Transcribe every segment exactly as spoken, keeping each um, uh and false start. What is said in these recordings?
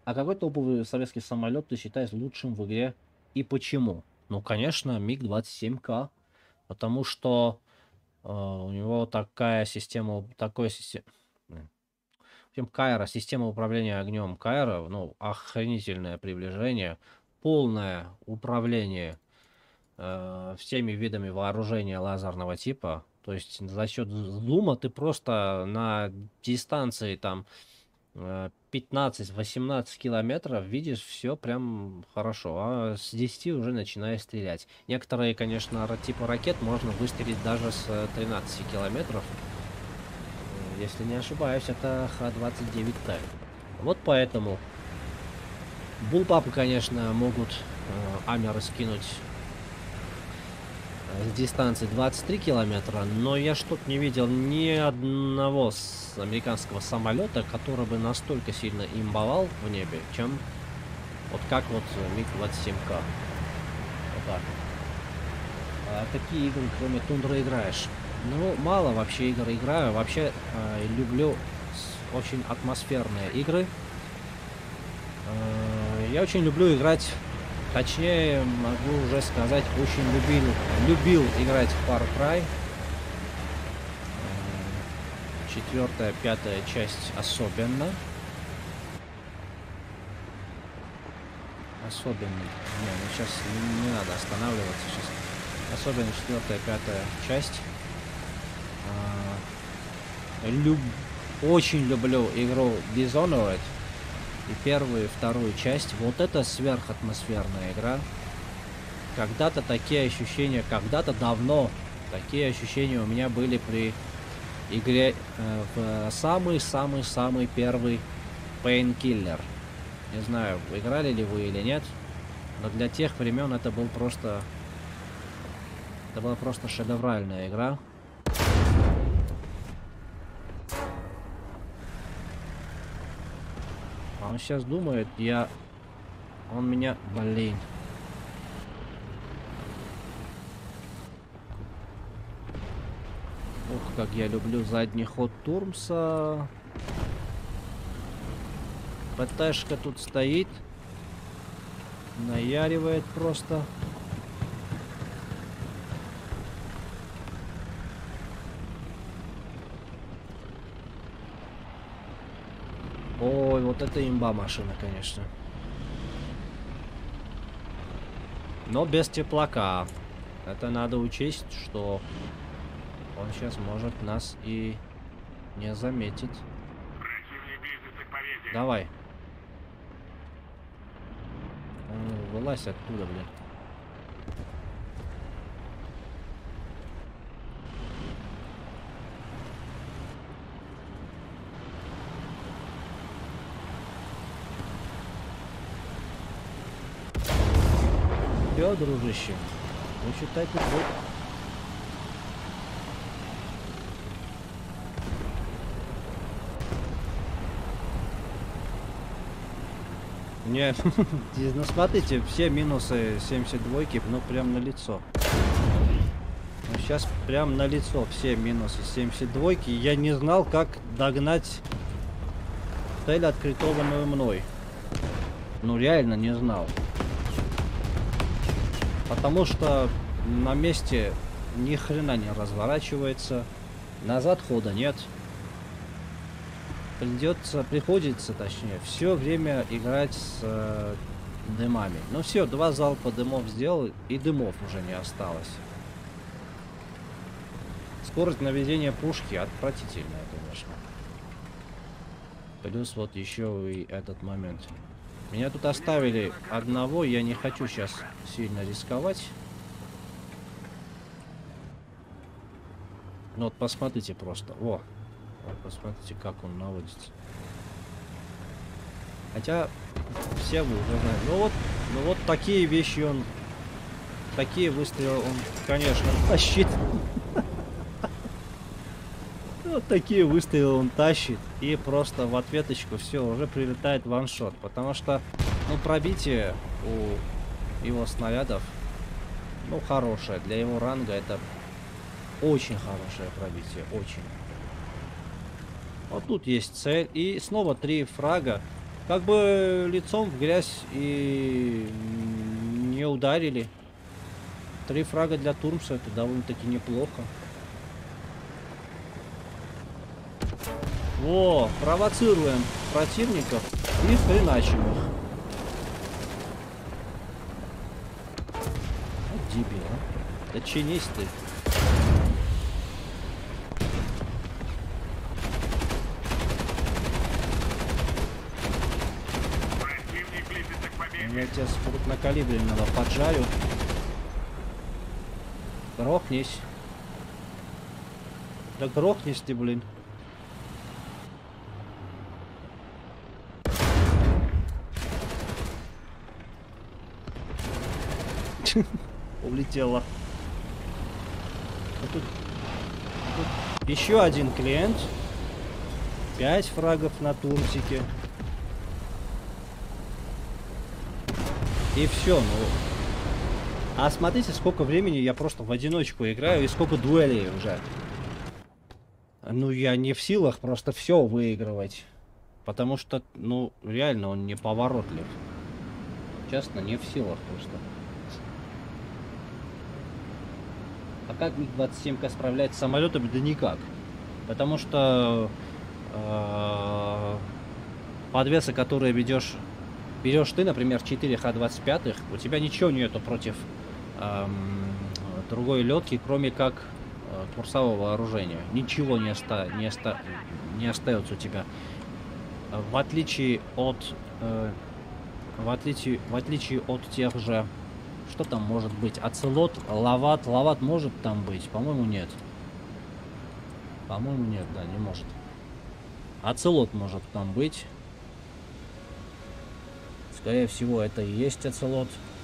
А какой топовый советский самолет ты считаешь лучшим в игре и почему? Ну, конечно, миг двадцать семь К, потому что э, у него такая система, такой система, Кайра, система управления огнем Кайра, ну, охренительное приближение, полное управление э, всеми видами вооружения лазерного типа. То есть за счет зума ты просто на дистанции там пятнадцать-восемнадцать километров видишь все прям хорошо, а с десяти уже начинаешь стрелять. Некоторые, конечно, ра- типа ракет можно выстрелить даже с э, тринадцати километров. Э, Если не ошибаюсь, это Х двадцать девять Т. Вот поэтому булпапы, конечно, могут э, амеры скинуть с дистанции двадцать три километра, но я что-то не видел ни одного с американского самолета, который бы настолько сильно имбовал в небе, чем вот как вот миг двадцать семь К. Вот так вот. А какие игры, кроме Тундры, играешь? Ну, мало вообще игр играю. Вообще э, люблю с- очень атмосферные игры. Э, я очень люблю играть, точнее, могу уже сказать, очень любил, любил играть в Far Cry. Четвертая, пятая часть особенно. Особенно. Не, ну сейчас не, не надо останавливаться. Сейчас. Особенно четвертая, пятая часть. А, люб... Очень люблю игру Dishonored. И первую, и вторую часть. Вот это сверхатмосферная игра. Когда-то такие ощущения, когда-то давно такие ощущения у меня были при игре э, в самый-самый-самый первый Painkiller. Не знаю, играли ли вы или нет, но для тех времен это был просто... Это была просто шедевральная игра. А он сейчас думает, я... Он меня... Блин. Ух, как я люблю задний ход Турмса. ПТшка тут стоит. Наяривает просто. Ой, вот это имба машина, конечно. Но без теплака. Это надо учесть, что он сейчас может нас и не заметить. Давай. Ну, вылазь оттуда, блин. Все, дружище. Ну, считай, тут вот. Не, ну смотрите, все минусы семьдесят два, ну прям на лицо. Ну, сейчас прям на лицо все минусы семьдесят два. Я не знал, как догнать цель, открытованную мной. Ну реально не знал. Потому что на месте ни хрена не разворачивается. Назад хода нет. Придется, приходится, точнее, все время играть с э, дымами. Ну все, два залпа дымов сделал, и дымов уже не осталось. Скорость наведения пушки отвратительная, конечно. Плюс вот еще и этот момент. Меня тут оставили одного, я не хочу сейчас сильно рисковать. Ну вот посмотрите просто. О, вот посмотрите, как он наводится. Хотя все вы уже знаете. Ну вот, ну вот такие вещи он, такие выстрелы он, конечно, тащит. Вот такие выстрелы он тащит. И просто в ответочку все, уже прилетает ваншот. Потому что, ну, пробитие у его снарядов, ну, хорошее. Для его ранга это очень хорошее пробитие. Очень. Вот тут есть цель. И снова три фрага. Как бы лицом в грязь и не ударили. Три фрага для Турмса, это довольно-таки неплохо. Во, провоцируем противников и хреначим их. Вот дебил, а. Да чинись ты. Я тебя с крупнокалиберного поджарю. Грохнись. Да грохнись ты, блин. Улетела. Тут, тут еще один клиент. Пять фрагов на Турмсике. И все, ну. А смотрите, сколько времени я просто в одиночку играю и сколько дуэлей уже. Ну, я не в силах просто все выигрывать. Потому что, ну, реально он неповоротлив. Честно, не в силах просто. А как МиГ двадцать семь К справляется с самолетами? Да никак. Потому что э, подвесы, которые ведешь, берешь ты, например, четыре Х двадцать пять, у тебя ничего нету против э, другой летки, кроме как э, курсового вооружения. Ничего не, оста не, оста не остается у тебя. В отличие от э, в отличие в отличие от тех же. Что там может быть? Оцелот, лават. Лават может там быть? По-моему, нет. По-моему, нет, да, не может. Оцелот может там быть. Скорее всего, это и есть оцелот.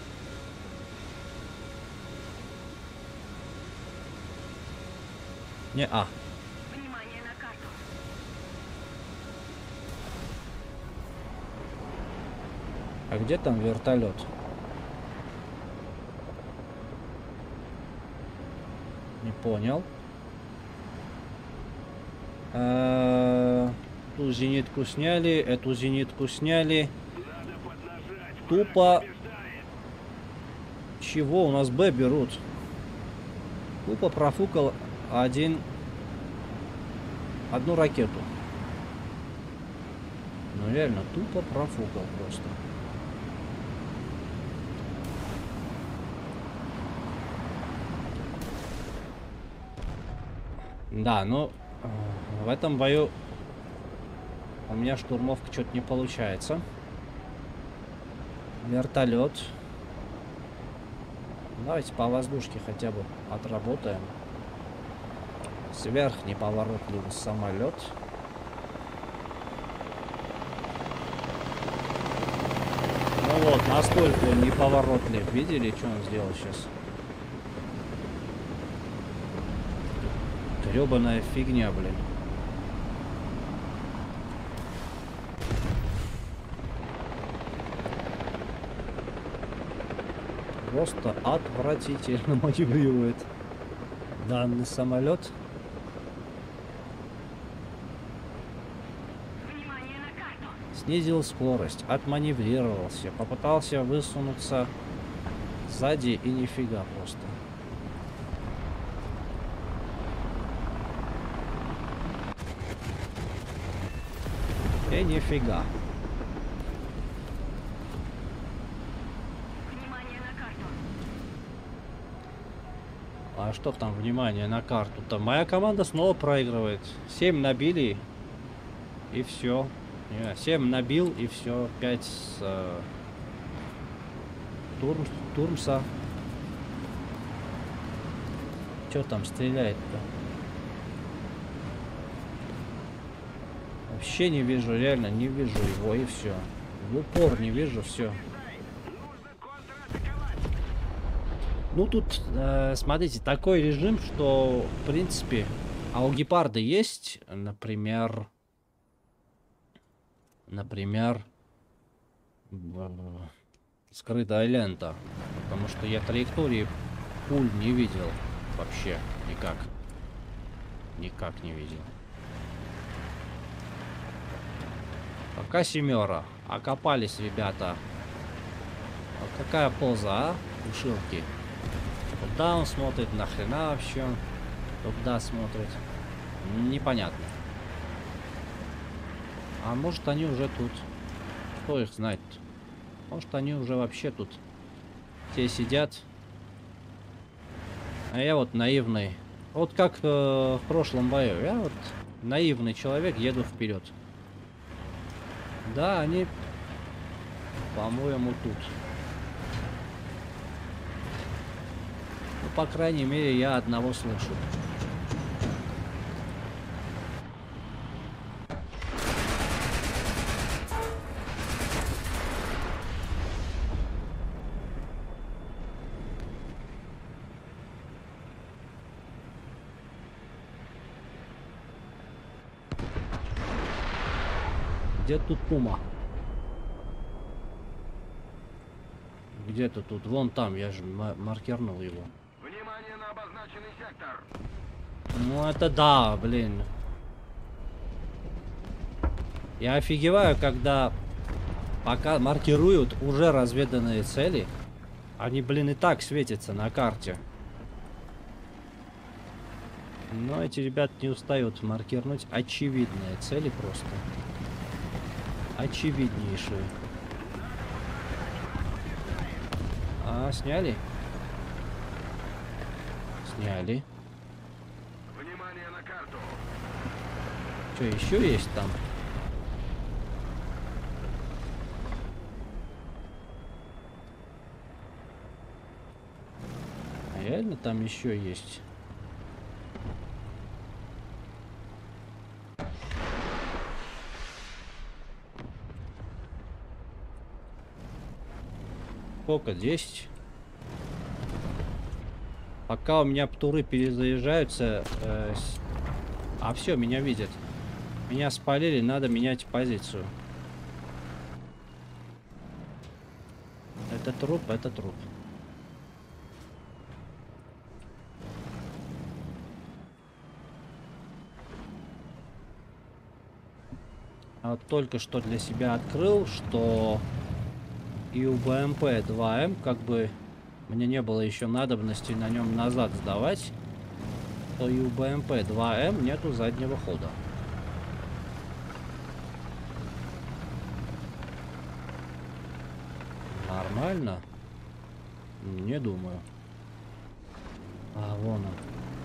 Не-а. Внимание на карту. А где там вертолет? Не понял. А, ту зенитку сняли, эту зенитку сняли. Тупо. Чего? У нас Б берут. Тупо профукал один. Одну ракету. Ну реально, тупо профукал просто. Да, но в этом бою у меня штурмовка что-то не получается. Вертолет. Давайте по воздушке хотя бы отработаем. Сверхнеповоротливый самолет. Ну вот, настолько он неповоротлив. Видели, что он сделал сейчас? Гребаная фигня, блин. Просто отвратительно маневрирует данный самолет. Внимание на карту. Снизил скорость, отманеврировался, попытался высунуться сзади и нифига просто. И нифига. Внимание на карту. А что там, внимание на карту-то? Моя команда снова проигрывает. семь набили и все. семь набил и все. пять с э, Турм, Турмса. Что там стреляет-то? Вообще не вижу, реально не вижу его, и все. В упор не вижу, все. Ну тут, э, смотрите, такой режим, что, в принципе, а у гепарда есть, например, например, скрытая лента, потому что я траектории пуль не видел вообще никак, никак не видел. Пока семера. Окопались, ребята. А какая поза, а? Ушилки. Куда он смотрит? Нахрена вообще он туда смотрит? Непонятно. А может, они уже тут? Кто их знает? Может, они уже вообще тут все сидят. А я вот наивный. Вот как э, в прошлом бою. Я вот наивный человек, еду вперед. Да, они, по-моему, тут. Ну, по крайней мере, я одного слышу. Где тут Пума? Где-то тут, вон там, я же маркернул его. Внимание на обозначенный сектор. Ну это да, блин. Я офигеваю, когда пока маркируют уже разведанные цели, они, блин, и так светятся на карте. Но эти ребята не устают маркировать очевидные цели просто. Очевиднейшие. А, сняли? Сняли. Внимание на карту. Что, еще есть там? Реально там еще есть? Сколько? десять? Пока у меня птуры перезаезжаются, э, с... а все, меня видят. Меня спалили, надо менять позицию. Это труп, это труп. А вот только что для себя открыл, что и у бэ эм пэ два эм, как бы мне не было еще надобности на нем назад сдавать, то и у бэ эм пэ два эм нету заднего хода. Нормально? Не думаю. А, вон он.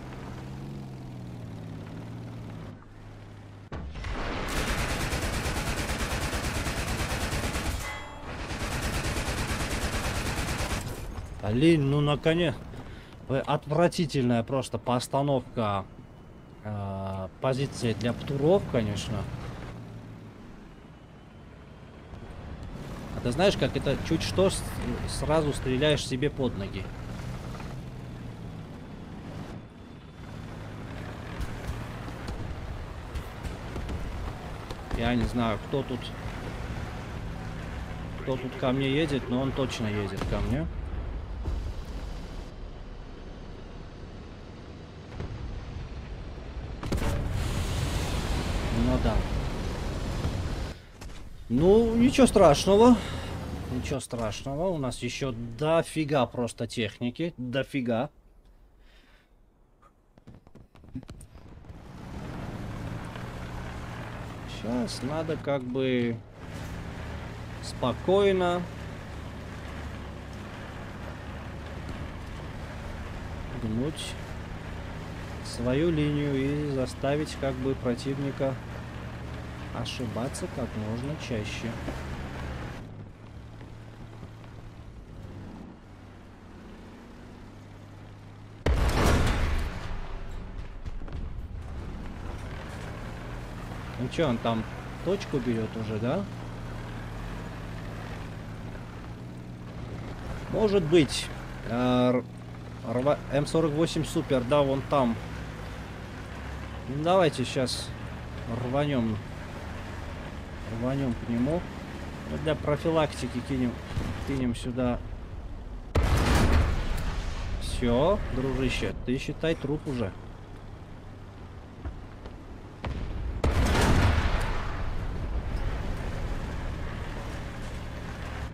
Блин, ну наконец. Отвратительная просто постановка э, позиции для птуров, конечно. А ты знаешь, как это чуть что с сразу стреляешь себе под ноги. Я не знаю, кто тут кто тут ко мне едет, но он точно едет ко мне. Ну да. Ну, ничего страшного. Ничего страшного. У нас еще дофига просто техники. Дофига. Сейчас надо как бы спокойно гнуть свою линию и заставить как бы противника ошибаться как можно чаще. Ну что, он там точку берет уже, да? Может быть. эм сорок восемь Супер, да, вон там. Ну, давайте сейчас рванем. Рванем к нему. Ну, для профилактики кинем, кинем сюда. Все, дружище, ты считай труп уже.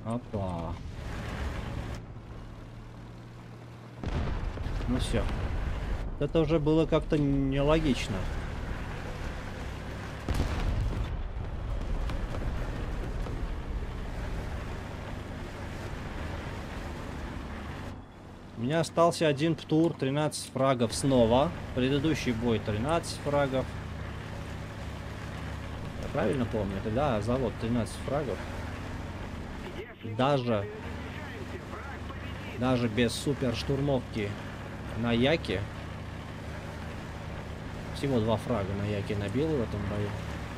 Опа. Ну все. Это уже было как-то нелогично. У меня остался один птур, тринадцать фрагов снова. Предыдущий бой тринадцать фрагов. Я правильно помню? Это, да, завод тринадцать фрагов. Даже, даже без супер штурмовки на Яке. Всего два фрага на Яке набил в этом бою.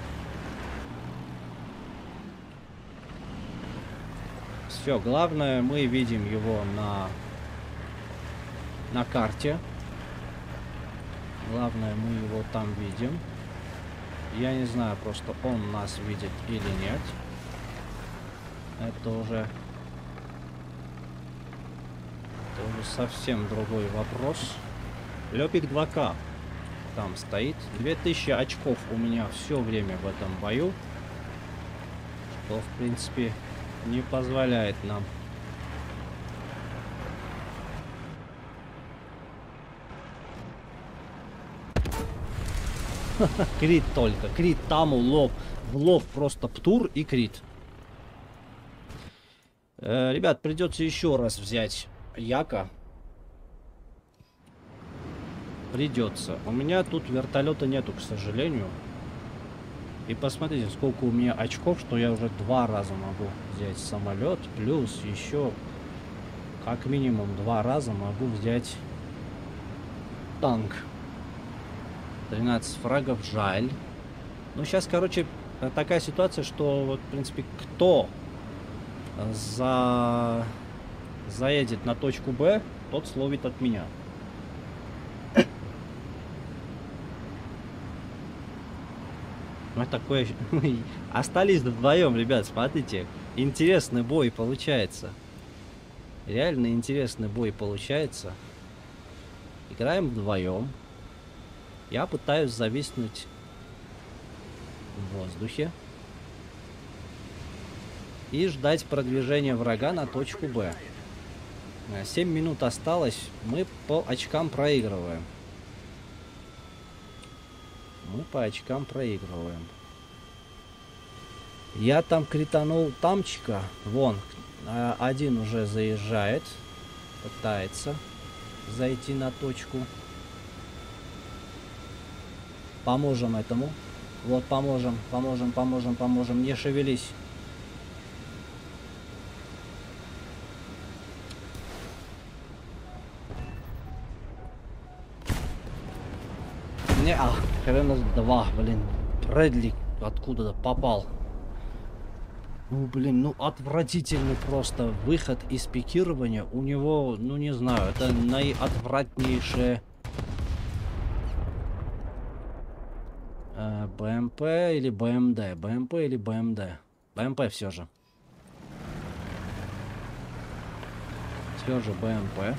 Все, главное, мы видим его на, на карте. Главное, мы его там видим. Я не знаю, просто он нас видит или нет. Это уже... Это уже совсем другой вопрос. Лёпик два ка там стоит. две тысячи очков у меня все время в этом бою. Что, в принципе, не позволяет нам... Крит только. Крит там, лоб. В лоб просто птур и крит. Э, ребят, придется еще раз взять Яка. Придется. У меня тут вертолета нету, к сожалению. И посмотрите, сколько у меня очков, что я уже два раза могу взять самолет. Плюс еще как минимум два раза могу взять танк. тринадцать фрагов, жаль. Ну, сейчас, короче, такая ситуация, что, вот, в принципе, кто за... заедет на точку Б, тот словит от меня. Вот такое... Остались вдвоем, ребят, смотрите. Интересный бой получается. Реально интересный бой получается. Играем вдвоем. Я пытаюсь зависнуть в воздухе и ждать продвижения врага на точку Б. семь минут осталось, мы по очкам проигрываем. Мы по очкам проигрываем. Я там кританул тамчика. Вон, один уже заезжает. Пытается зайти на точку. Поможем этому. Вот, поможем, поможем, поможем, поможем. Не шевелись. Не, а, хрен два, блин. Брэдли откуда-то попал. Ну, блин, ну отвратительный просто выход из пикирования. У него, ну не знаю, это наиотвратнейшее... БМП или БМД? БМП или БМД? БМП все же. Все же БМП.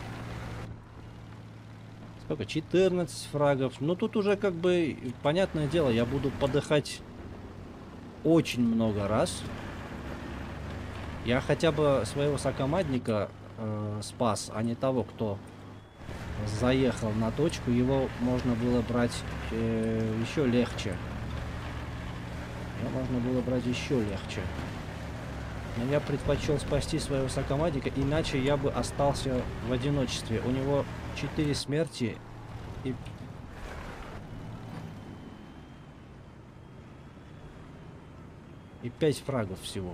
Сколько? четырнадцать фрагов. Ну тут уже как бы, понятное дело, я буду подыхать очень много раз. Я хотя бы своего сокомандника э, спас, а не того, кто заехал на точку. Его можно было брать э, еще легче. Его можно было брать еще легче. Но я предпочел спасти своего сокомандника, иначе я бы остался в одиночестве. У него четыре смерти и... и пять фрагов всего.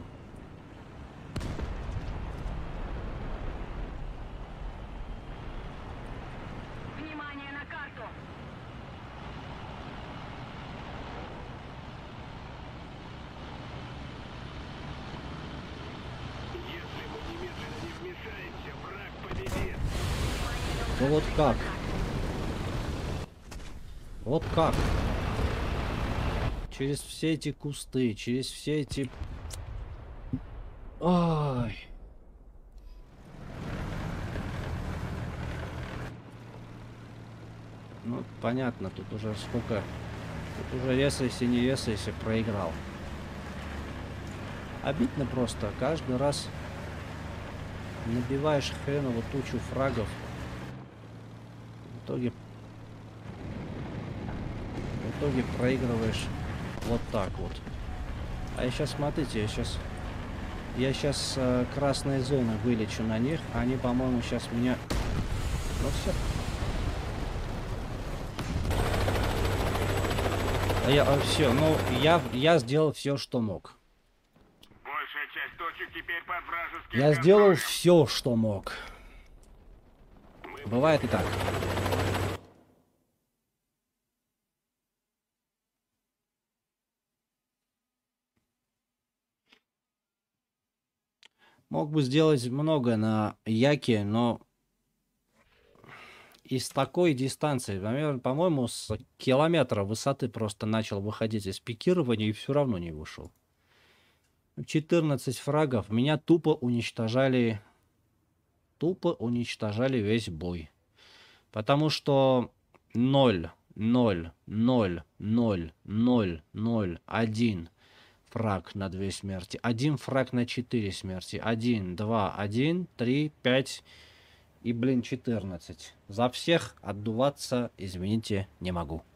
Внимание на карту! Если мы немедленно не вмешаемся, враг победит. Ну вот как? Вот как? Через все эти кусты, через все эти... Ай. Ну, понятно, тут уже сколько... Тут уже ресайся, не ресайся, проиграл. Обидно просто. Каждый раз набиваешь хреновую тучу фрагов. В итоге... В итоге проигрываешь вот так вот. А я сейчас, смотрите, я сейчас... Я сейчас э, красные зоны вылечу на них. Они, по-моему, сейчас меня... Ну все. А я, а, все, ну, я, я сделал все, что мог. Большая часть точек теперь под вражеским Я сделал все, что мог. Бывает и так. Мог бы сделать много на Яке, но из такой дистанции, наверное, по-моему, с километра высоты просто начал выходить из пикирования и все равно не вышел. четырнадцать фрагов. Меня тупо уничтожали. Тупо уничтожали весь бой. Потому что ноль, ноль, ноль, ноль, ноль, ноль, один фраг на две смерти. Один фраг на четыре смерти. один, два, один, три, пять и, блин, четырнадцать. За всех отдуваться, извините, не могу.